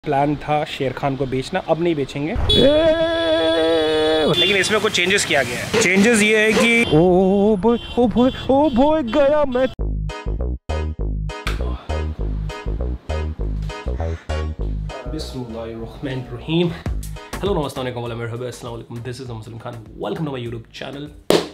Plan था शेर खान को बेचना, अब नहीं बेचेंगे, लेकिन इसमें कुछ चेंजेस किया गया है। चेंजेस ये है कि ओ बॉय गया मैं। बिस्मिल्लाहिर्रहमानिर्रहीम। हेलो नमस्ते अस्सलाम वालेकुम, this is Muslim Khan, welcome to my YouTube channel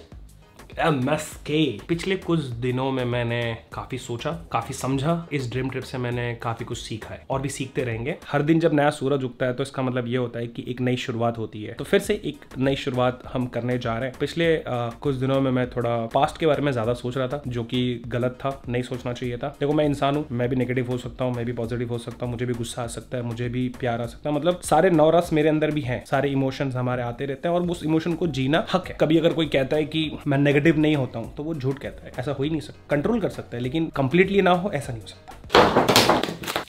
MSK। पिछले कुछ दिनों में मैंने काफ़ी सोचा, काफ़ी समझा। इस ड्रीम ट्रिप से मैंने काफ़ी कुछ सीखा है और भी सीखते रहेंगे। हर दिन जब नया सूरज उगता है तो इसका मतलब ये होता है कि एक नई शुरुआत होती है। तो फिर से एक नई शुरुआत हम करने जा रहे हैं। पिछले कुछ दिनों में मैं थोड़ा पास्ट के बारे में ज़्यादा सोच रहा था, जो कि गलत था, नहीं सोचना चाहिए था। देखो, मैं इंसान हूँ, मैं भी नेगेटिव हो सकता हूँ, मैं भी पॉजिटिव हो सकता हूँ, मुझे भी गुस्सा आ सकता है, मुझे भी प्यार आ सकता है। मतलब सारे नौरस मेरे अंदर भी हैं, सारे इमोशंस हमारे आते रहते हैं और उस इमोशन को जीना हक है। कभी अगर कोई कहता है कि मैं नेगेटिव नहीं होता हूं तो वो झूठ कहता है। ऐसा हो ही नहीं सकता। कंट्रोल कर सकता है लेकिन कंप्लीटली ना हो, ऐसा नहीं हो सकता।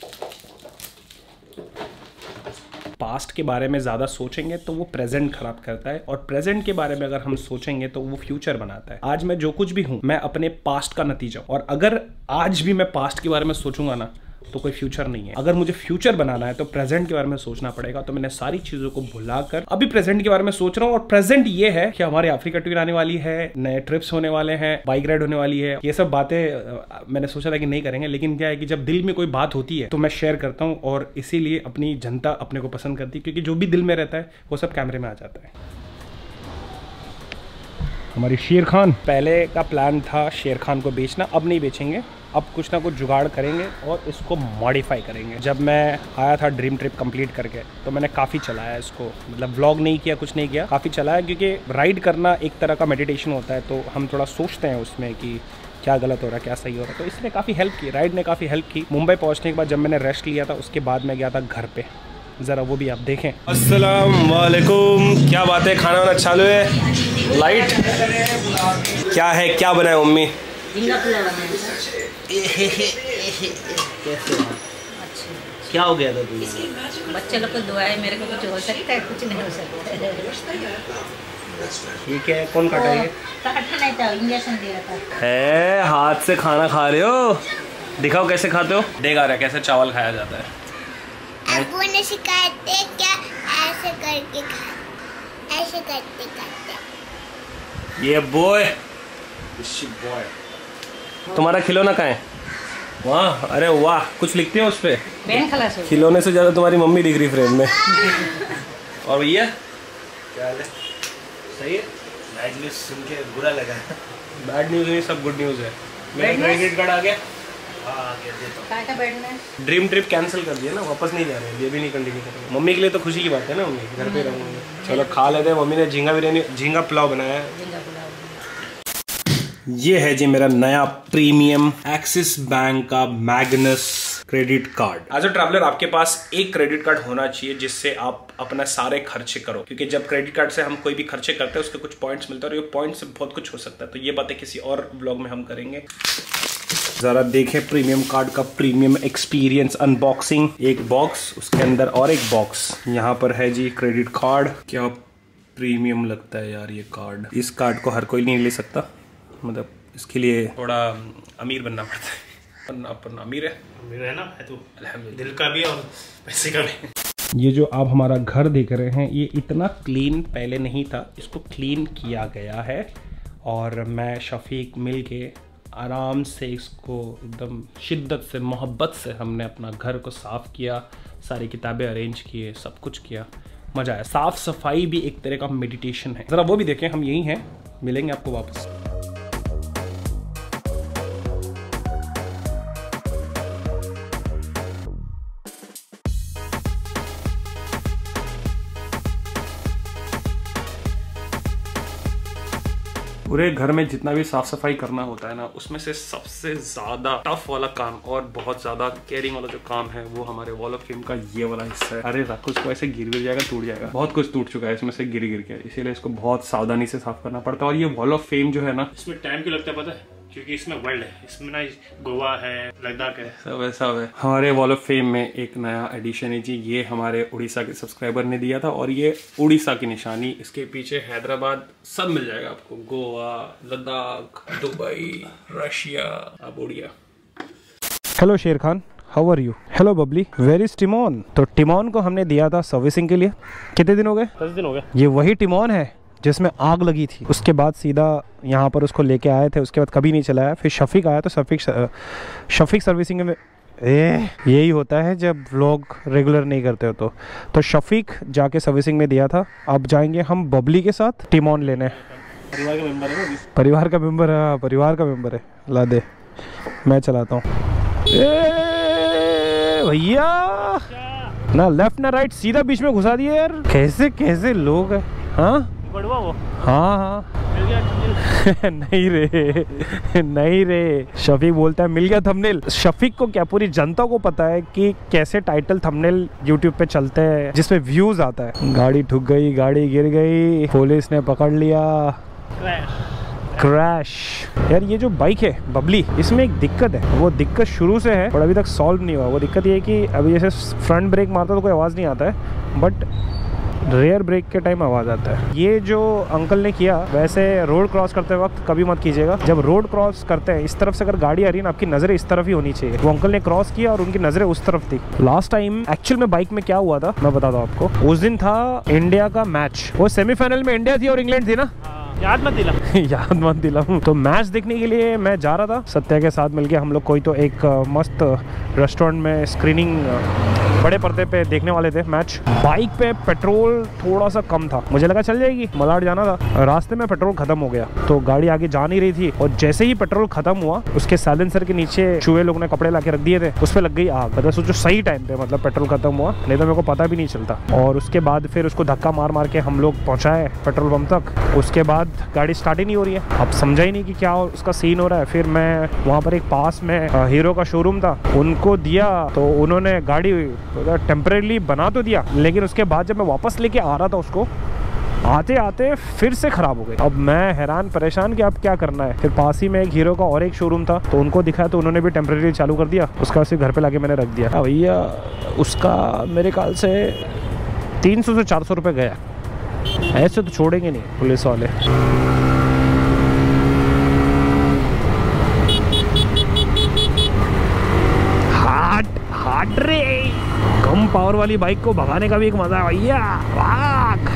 पास्ट के बारे में ज्यादा सोचेंगे तो वो प्रेजेंट खराब करता है, और प्रेजेंट के बारे में अगर हम सोचेंगे तो वो फ्यूचर बनाता है। आज मैं जो कुछ भी हूं, मैं अपने पास्ट का नतीजा हूं, और अगर आज भी मैं पास्ट के बारे में सोचूंगा ना तो कोई फ्यूचर नहीं है। अगर मुझे फ्यूचर बनाना है तो प्रेजेंट के बारे में सोचना पड़ेगा। तो मैंने सारी चीजों को भुलाकर अभी प्रेजेंट के बारे में सोच रहा हूँ। और प्रेजेंट ये है कि हमारी अफ्रीका टूर आने वाली है, नए ट्रिप्स होने वाले हैं, बाइक राइड होने वाली है। ये सब बातें मैंने सोचा था कि नहीं करेंगे, लेकिन क्या है कि जब दिल में कोई बात होती है तो मैं शेयर करता हूँ, और इसीलिए अपनी जनता अपने को पसंद करती है, क्योंकि जो भी दिल में रहता है वो सब कैमरे में आ जाता है। हमारी शेर खान, पहले का प्लान था शेर खान को बेचना, अब नहीं बेचेंगे। अब कुछ ना कुछ जुगाड़ करेंगे और इसको मॉडिफाई करेंगे। जब मैं आया था ड्रीम ट्रिप कंप्लीट करके तो मैंने काफ़ी चलाया इसको, मतलब व्लॉग नहीं किया, कुछ नहीं किया, काफ़ी चलाया, क्योंकि राइड करना एक तरह का मेडिटेशन होता है। तो हम थोड़ा सोचते हैं उसमें कि क्या गलत हो रहा है, क्या सही हो रहा है। तो इसने काफ़ी हेल्प की, राइड ने काफ़ी हेल्प की। मुंबई पहुँचने के बाद जब मैंने रेस्ट लिया था, उसके बाद मैं गया था घर पे, ज़रा वो भी आप देखें। अस्सलाम वालेकुम, क्या बात है, खाना वाना चालू है? लाइट क्या है, क्या बनाए मम्मी? क्या हो गया था तुम्हें? बच्चे लोग को दुआ है, मेरे को कुछ हो सकता है, कुछ नहीं हो सकता है। ठीक है, कौन काटा ये? काटा नहीं था, इंजेक्शन दे रहा था। है, हाथ से खाना खा रहे हो? दिखाओ कैसे खाते हो। देख आ रहा है कैसे चावल खाया जाता है। अबू ने सिखाया थे क्या, ऐसे करके खा, ऐसे करते खाते। ये बॉय तुम्हारा खिलौना कहाँ है? वाह, अरे वाह, कुछ लिखते हो उस पे? खिलौने से ज्यादा तुम्हारी मम्मी दिख रही फ्रेम में। और भैया क्या हाल है? सही है। बैड न्यूज सुन के बुरा लगा। बैड न्यूज नहीं, सब गुड न्यूज है। मेरा क्रेडिट कार्ड आ गया। हाँ, ड्रीम ट्रिप कैंसिल कर दिया ना, वापस नहीं जा रहे हैं, ये भी नहीं कंटिन्यू करेंगे। मम्मी के लिए तो खुशी की बात है ना, मम्मी घर पे रहूंगी। चलो खा लेते हैं। मम्मी ने झींगा बिरयानी, झींगा पुलाव बनाया है। ये है जी मेरा नया प्रीमियम एक्सिस बैंक का Magnus credit card. As a traveller आपके पास एक क्रेडिट कार्ड होना चाहिए जिससे आप अपना सारे खर्चे करो, क्योंकि जब क्रेडिट कार्ड से हम कोई भी खर्चे करते हैं उसके कुछ पॉइंट्स मिलते हैं, और ये पॉइंट्स से बहुत कुछ हो सकता है। तो ये बातें किसी और व्लॉग में हम करेंगे। जरा देखें प्रीमियम कार्ड का प्रीमियम एक्सपीरियंस अनबॉक्सिंग। एक बॉक्स, उसके अंदर और एक बॉक्स। यहाँ पर है जी क्रेडिट कार्ड। क्या प्रीमियम लगता है यार ये कार्ड। इस कार्ड को हर कोई नहीं ले सकता, मतलब इसके लिए थोड़ा अमीर बनना पड़ता है। अपन अमीर है ना, है तो दिल का भी और पैसे का भी। ये जो आप हमारा घर देख रहे हैं, ये इतना क्लीन पहले नहीं था, इसको क्लीन किया गया है। और मैं शफीक मिल के आराम से इसको एकदम शिद्दत से, मोहब्बत से हमने अपना घर को साफ़ किया, सारी किताबें अरेंज किए, सब कुछ किया, मज़ा आया। साफ़ सफाई भी एक तरह का मेडिटेशन है। ज़रा वो भी देखें। हम यही हैं, मिलेंगे आपको वापस। पूरे घर में जितना भी साफ सफाई करना होता है ना, उसमें से सबसे ज्यादा टफ वाला काम और बहुत ज्यादा केयरिंग वाला जो काम है वो हमारे वॉल ऑफ फेम का ये वाला हिस्सा है। अरे रख, उसको ऐसे गिर जाएगा, टूट जाएगा। बहुत कुछ टूट चुका है इसमें से गिर के, इसीलिए इसको बहुत सावधानी से साफ करना पड़ता है। और ये वॉल ऑफ फेम जो है ना, इसमें टाइम क्यों लगता है पता है? क्योंकि इसमें वर्ल्ड है, इसमें ना गोवा है, लद्दाख है, सब है। हमारे वॉल ऑफ फेम में एक नया एडिशन है जी। ये हमारे उड़ीसा के सब्सक्राइबर ने दिया था, और ये उड़ीसा की निशानी, इसके पीछे हैदराबाद सब मिल जाएगा आपको। गोवा, लद्दाख, दुबई, रशिया, अब Odia. Hello Shere Khan, how are you? Hello Babli, where is Timon? तो टिमोन को हमने दिया था सर्विसिंग के लिए। कितने दिन हो गए? 10 दिन हो गए। ये वही टिमोन है जिसमें आग लगी थी। उसके बाद सीधा यहाँ पर उसको लेके आए थे, उसके बाद कभी नहीं चलाया। फिर शफीक आया तो शफीक सर्विसिंग में यही होता है जब लोग रेगुलर नहीं करते हो तो शफीक जाके सर्विसिंग में दिया था। अब जाएंगे हम बबली के साथ टिमोन लेने। परिवार का मेंबर है। परिवार का मेंबर है, परिवार का मेंबर है। ला दे, मैं चलाता हूँ। भैया ना लेफ्ट ना राइट, सीधा बीच में घुसा दिए यार। कैसे कैसे लोग हैं। हाँ वो हाँ नहीं रे नहीं रे, शफीक बोलता है मिल गया थंबनेल। शफीक को क्या पूरी जनता को पता है कि कैसे टाइटल थंबनेल यूट्यूब पे चलते हैं जिसमें व्यूज आता है। गाड़ी ठुक गई, गाड़ी गिर गई, पुलिस ने पकड़ लिया, क्रैश। यार ये जो बाइक है बबली, इसमें एक दिक्कत है। वो दिक्कत शुरू से है और अभी तक सॉल्व नहीं हुआ। वो दिक्कत ये है कि अभी जैसे फ्रंट ब्रेक मारता तो कोई आवाज़ नहीं आता है, बट रेयर ब्रेक के टाइम आवाज़ आता है। ये जो अंकल ने किया, वैसे रोड क्रॉस करते वक्त कभी मत कीजिएगा। जब रोड क्रॉस करते हैं इस तरफ से अगर गाड़ी आ रही है ना, आपकी नज़रें इस तरफ ही होनी चाहिए। वो अंकल ने क्रॉस किया और उनकी नज़रें उस तरफ थी। लास्ट टाइम एक्चुअल में बाइक में क्या हुआ था मैं बताता हूँ आपको। उस दिन था इंडिया का मैच, वो सेमीफाइनल में इंडिया थी और इंग्लैंड थी ना। याद मत दिला याद मत दिलाऊं। तो मैच देखने के लिए मैं जा रहा था सत्या के साथ मिलके। हम लोग कोई तो एक मस्त रेस्टोरेंट में स्क्रीनिंग बड़े पर्दे पे देखने वाले थे मैच। बाइक पे पेट्रोल थोड़ा सा कम था, मुझे लगा चल जाएगी, मलाड जाना था। रास्ते में पेट्रोल खत्म हो गया तो गाड़ी आगे जा नहीं रही थी। और जैसे ही पेट्रोल खत्म हुआ, उसके साइलेंसर के नीचे चूहे लोगों ने कपड़े ला के रख दिए थे, उस पर लग गई आग। मतलब सोचो सही टाइम पे, मतलब पेट्रोल खत्म हुआ, नहीं तो मेरे को पता भी नहीं चलता। और उसके बाद फिर उसको धक्का मार मार के हम लोग पहुँचाए पेट्रोल पंप तक। उसके बाद गाड़ी स्टार्ट ही नहीं हो रही है। अब समझा ही नहीं कि क्या उसका सीन हो रहा है। फिर मैं वहाँ पर एक पास में हीरो का शोरूम था, उनको दिया तो उन्होंने गाड़ी टेम्परेरी बना तो दिया, लेकिन उसके बाद जब मैं वापस लेके आ रहा था उसको, आते आते फिर से खराब हो गई। अब मैं हैरान परेशान कि अब क्या करना है। फिर पास ही में एक हीरो का और एक शोरूम था, तो उनको दिखाया तो उन्होंने भी टेम्परेरी चालू कर दिया। उसका सिर्फ घर पे लाके मैंने रख दिया। भैया उसका मेरे ख्याल से 300 से 400 रुपये गया। ऐसे तो छोड़ेंगे नहीं पुलिस वाले। हाट रे, कम पावर वाली बाइक को भगाने का भी एक मजा है भैया। भाग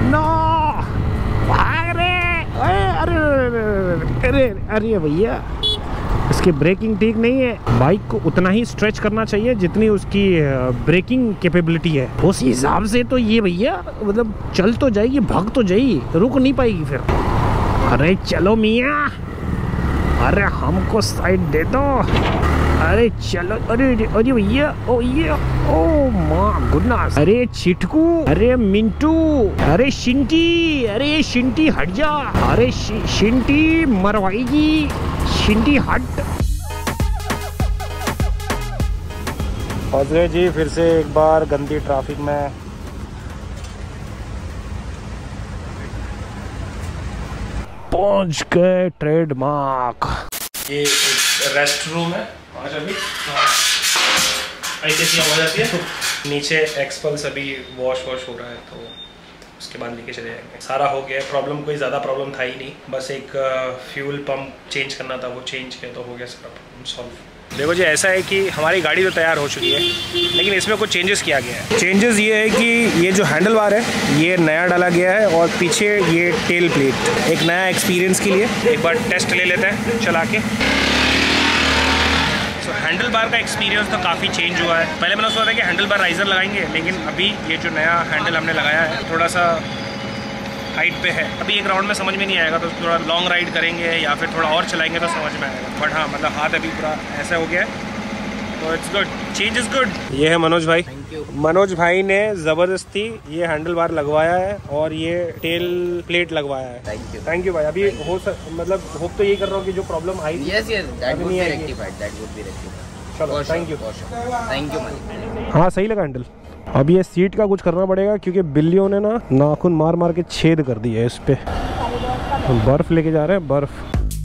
भाग रे। अरे अरे अरे भैया, इसकी ब्रेकिंग ठीक नहीं है। बाइक को उतना ही स्ट्रेच करना चाहिए जितनी उसकी ब्रेकिंग कैपेबिलिटी है। उस हिसाब से तो ये भैया मतलब चल तो जाएगी, भाग तो जाएगी, रुक नहीं पाएगी फिर। अरे चलो मियाँ, अरे हमको साइड दे दो, अरे चलो। अरे अरे भैया, ओ ये ओ माँ गुडनेस। अरे चिटकू, अरे मिंटू, अरे शिंटी, अरे शिंटी हट जा, अरे शिंटी मरवाएगी, शिंटी हट। फंस गए जी फिर से एक बार गंदी ट्रैफिक में। पहुंच गए ट्रेडमार्क। ये रेस्ट रूम है। अभी ऐसी आवाज आती है। नीचे एक्सपल्स अभी वॉश हो रहा है, तो उसके बाद लेके चले जाएंगे। सारा हो गया, प्रॉब्लम कोई ज़्यादा प्रॉब्लम था ही नहीं, बस एक फ्यूल पंप चेंज करना था, वो चेंज किया तो हो गया सारा प्रॉब्लम सॉल्व। देखो जी, ऐसा है कि हमारी गाड़ी तो तैयार हो चुकी है, लेकिन इसमें कुछ चेंजेस किया गया है। चेंजेस ये है कि ये जो हैंडल बार है ये नया डाला गया है, और पीछे ये टेल प्लेट। एक नया एक्सपीरियंस के लिए एक बार टेस्ट ले लेते हैं चला के। हैंडल बार का एक्सपीरियंस तो काफ़ी चेंज हुआ है। पहले मैंने सोचा था कि हैंडल बार राइजर लगाएंगे, लेकिन अभी ये जो नया हैंडल हमने लगाया है थोड़ा सा हाइट पे है। अभी एक राउंड में समझ में नहीं आएगा, तो थोड़ा लॉन्ग राइड करेंगे या फिर थोड़ा और चलाएंगे तो समझ में आएगा। बट हाँ, मतलब हाथ अभी पूरा ऐसा हो गया है, तो it's good, change is good. ये है मनोज भाई। मनोज भाई ने ज़बरदस्ती ये हैंडल बार लगवाया है और ये टेल प्लेट लगवाया है। थैंक यू भाई। अभी मतलब होप तो ये कर रहा हूँ कि जो प्रॉब्लम आई चलो थैंक यू। हाँ सही लगा हैंडल। अब ये सीट का कुछ करना पड़ेगा, क्योंकि बिल्लियों ने ना नाखून मार मार के छेद कर दिया है इस पे। बर्फ लेके जा रहे हैं, बर्फ।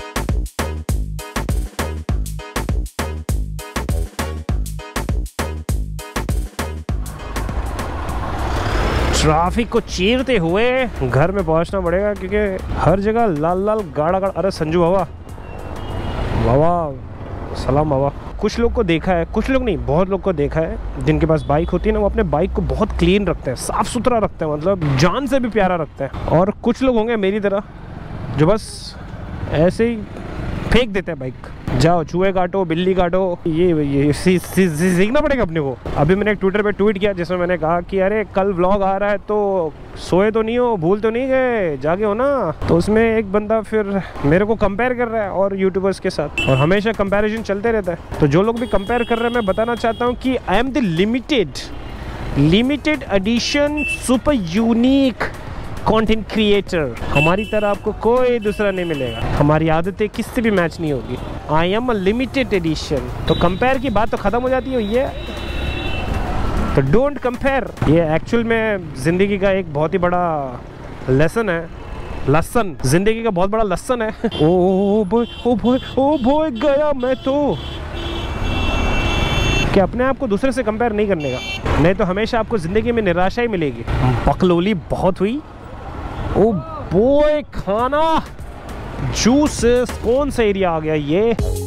ट्रैफिक को चीरते हुए घर में पहुंचना पड़ेगा, क्योंकि हर जगह लाल लाल गाड़ा गाड़ा। अरे संजू बाबा, बाबा सलाम बाबा। कुछ लोग को देखा है, कुछ लोग नहीं, बहुत लोग को देखा है जिनके पास बाइक होती है ना, वो अपने बाइक को बहुत क्लीन रखते हैं, साफ़ सुथरा रखते हैं, मतलब जान से भी प्यारा रखते हैं। और कुछ लोग होंगे मेरी तरह जो बस ऐसे ही फेंक देते हैं बाइक। जाओ चूहे काटो, बिल्ली काटो, ये सीखना पड़ेगा अपने को। अभी मैंने एक ट्विटर पे ट्वीट किया जिसमें मैंने कहा कि अरे कल व्लॉग आ रहा है तो सोए तो नहीं हो, भूल तो नहीं गए, जागे हो ना। तो उसमें एक बंदा फिर मेरे को कंपेयर कर रहा है और यूट्यूबर्स के साथ, और हमेशा कंपैरिजन चलते रहता है। तो जो लोग भी कंपेयर कर रहे हैं, मैं बताना चाहता हूँ कि I am the limited edition super unique content creator. हमारी तरह आपको कोई दूसरा नहीं मिलेगा, हमारी आदतें किससे भी मैच नहीं होगी। I am a limited edition. तो कंपेयर की बात तो ख़त्म हो जाती है ये, तो डोंट कंपेयर। ये एक्चुअल में ज़िंदगी का एक बहुत ही बड़ा लेसन है, लसन, ज़िंदगी का बहुत बड़ा लसन है। ओ बॉय गया मैं तो, कि अपने आप को दूसरे से कंपेयर नहीं करने का, नहीं तो हमेशा आपको ज़िंदगी में निराशा ही मिलेगी। बकलोली बहुत हुई। ओ बॉय खाना जूस कौन सा एरिया आ गया ये?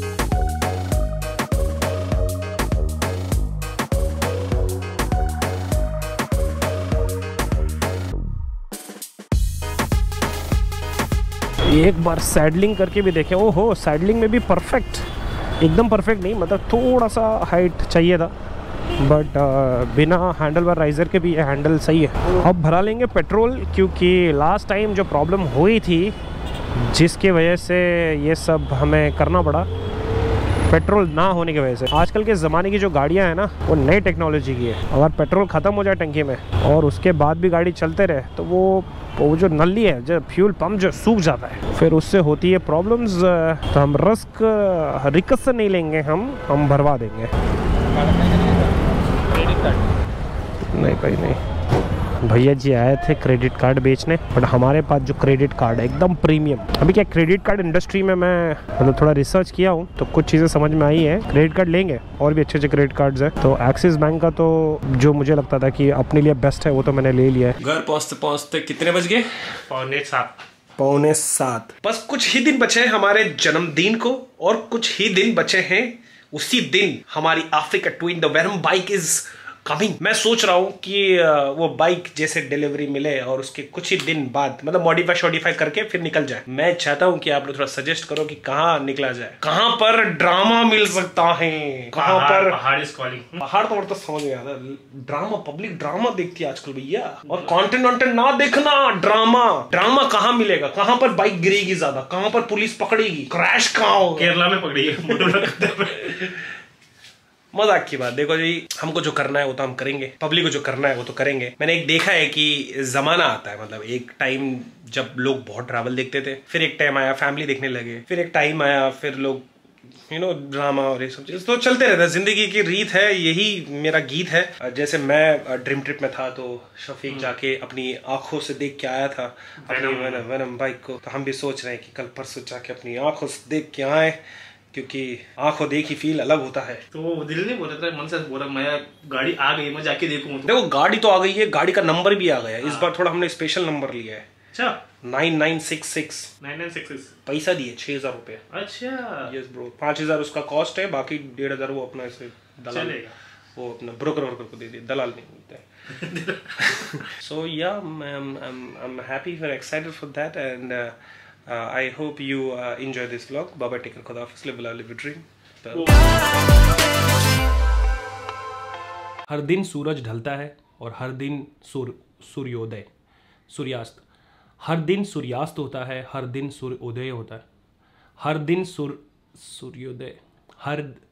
एक बार सैडलिंग करके भी देखें। ओहो, सैडलिंग में भी परफेक्ट, एकदम परफेक्ट नहीं, मतलब थोड़ा सा हाइट चाहिए था, बट बिना हैंडल बार राइजर के भी ये हैंडल सही है। अब भरा लेंगे पेट्रोल, क्योंकि लास्ट टाइम जो प्रॉब्लम हुई थी जिसकी वजह से ये सब हमें करना पड़ा, पेट्रोल ना होने की वजह से। आजकल के ज़माने की जो गाड़ियां हैं ना, वो नई टेक्नोलॉजी की है। अगर पेट्रोल ख़त्म हो जाए टंकी में और उसके बाद भी गाड़ी चलते रहे, तो वो जो नली है, जो फ्यूल पंप जो सूख जाता है, फिर उससे होती है प्रॉब्लम्स। तो हम रिस्क से नहीं लेंगे, हम भरवा देंगे। नहीं भाई नहीं, भैया जी आए थे क्रेडिट कार्ड बेचने, बट हमारे पास जो क्रेडिट कार्ड है एकदम प्रीमियम। अभी क्या क्रेडिट कार्ड इंडस्ट्री में मैं मतलब थोड़ा रिसर्च किया हूँ, तो कुछ चीज़ें समझ में आई है। क्रेडिट कार्ड लेंगे, और भी अच्छे क्रेडिट कार्ड्स हैं। तो एक्सिस बैंक का तो जो मुझे लगता था कि अपने लिए बेस्ट है, वो तो मैंने ले लिया है। घर पहुँचते पहुँचते कितने बज गए? 6:45। बस कुछ ही दिन बचे हैं हमारे जन्मदिन को, और कुछ ही दिन बचे हैं उसी दिन हमारी Africa twin the venom bike is coming. मैं सोच रहा हूँ कि वो बाइक जैसे डिलीवरी मिले और उसके कुछ ही दिन बाद मतलब मॉडिफाई करके फिर निकल जाए। मैं चाहता हूँ कि आप लोग थोड़ा सजेस्ट करो कि कहाँ निकला जाए, कहाँ पर ड्रामा मिल सकता है, कहाँ पर पहाड़ तो समझ में आता है। ड्रामा, पब्लिक ड्रामा देखती है आजकल भैया, और कंटेंट ना देखना, ड्रामा कहाँ मिलेगा, कहाँ पर बाइक गिरेगी ज्यादा, कहाँ पर पुलिस पकड़ेगी, क्रैश कहाँ होगा। केरला में पकड़ी है। मजाक की बात। देखो जी, हमको जो करना है वो तो हम करेंगे, पब्लिक को जो करना है वो तो करेंगे। मैंने एक देखा है कि जमाना आता है, मतलब एक टाइम जब लोग बहुत ट्रैवल देखते थे, फिर एक टाइम आया फैमिली देखने लगे, फिर एक टाइम आया फिर लोग ड्रामा और ये सब चीज तो चलते रहता है। जिंदगी की रीत है, यही मेरा गीत है। जैसे मैं ड्रीम ट्रिप में था तो शफीक जाके अपनी आंखों से देख के आया था अपनी वेनम बाइक को, तो हम भी सोच रहे हैं कि कल परसों जाके अपनी आंखों से देख के आए, क्योंकि आंखों देखी फील अलग होता है। तो दिल नहीं बोल रहा था, मन से बोल रहा मैं गाड़ी आ गई, मैं जाके देखूं। देखो गाड़ी तो आ गई है, गाड़ी का नंबर भी आ गया है। इस बार थोड़ा हमने स्पेशल नंबर लिया है। अच्छा, 9966। पैसा दिए 6000 रुपए। अच्छा यस ब्रो, 5000 उसका कॉस्ट है, बाकी 1500 वो अपना ऐसे दलाल, वो अपना ब्रोकर को दे दिए, दलाल नहीं मिलता है। So yeah I am happy, very excited for that, and I hope you enjoy this vlog. Baba take care, Khuda Hafiz, live a live a dream. हर दिन सूरज ढलता है और हर दिन सूर्योदय, सूर्यास्त। हर दिन सूर्यास्त होता है, हर दिन सूर्योदय होता है, हर दिन सूर्योदय, हर